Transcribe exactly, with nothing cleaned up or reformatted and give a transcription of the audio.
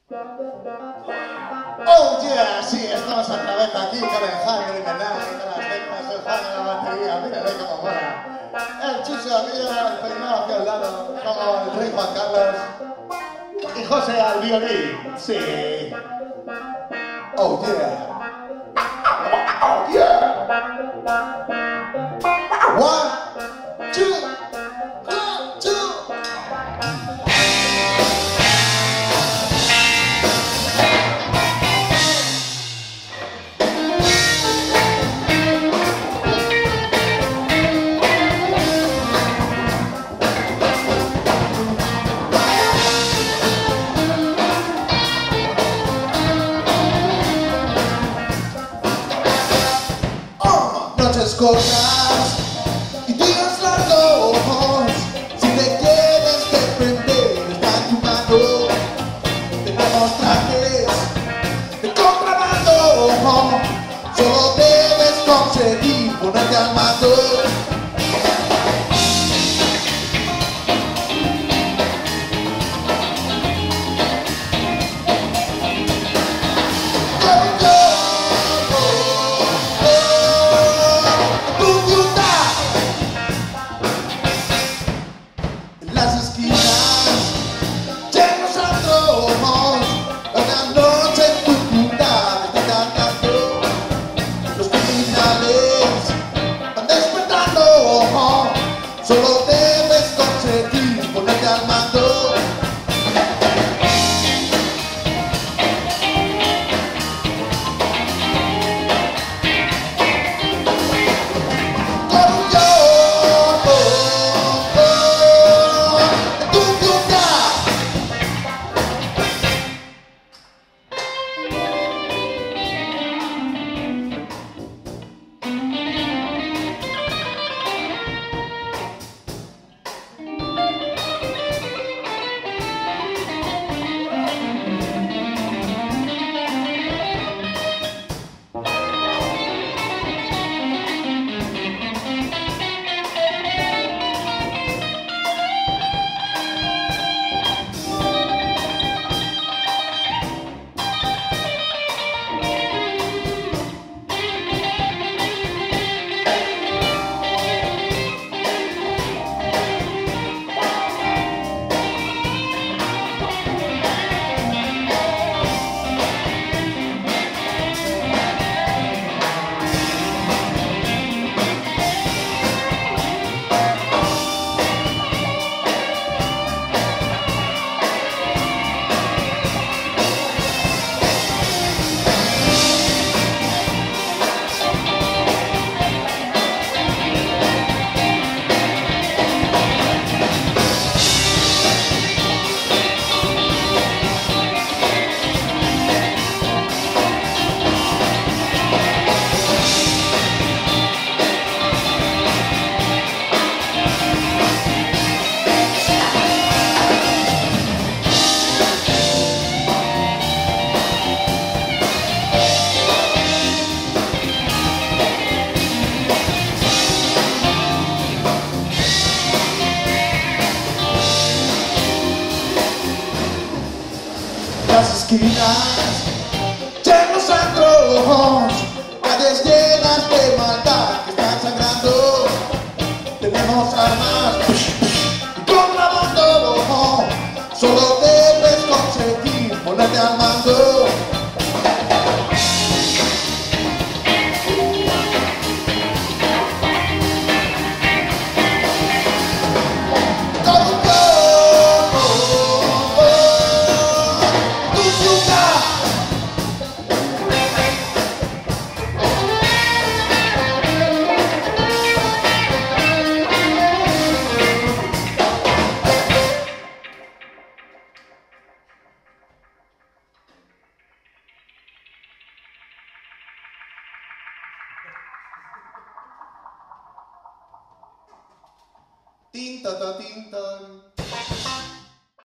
Oh yeah, sí, estamos otra vez aquí con el Hungry Night, con las teclas, el Hungry en la batería, mírale cómo mola. El Chucho aquí, el peinado hacia el lado, como el rey Juan Carlos. Y José al violín, sí. Oh yeah. Oh yeah. One, two, one, two. Noches cortas y días largos. Si te quieres desprender, está en tu mano. Tenemos trajes de contrabando. Solo debes conseguir ponerte al mando. Las esquinas llenos de antojos, una noche en tu ciudad está cantando. Los criminales van despertando, solo debes conseguir ponerte al mando. Las esquinas llenos de antojos, calles llenas de maldad que están sangrando. Tenemos armas y contrabando, solo debes conseguir ponerte al mando. Tin, ta, ta, tin, tan.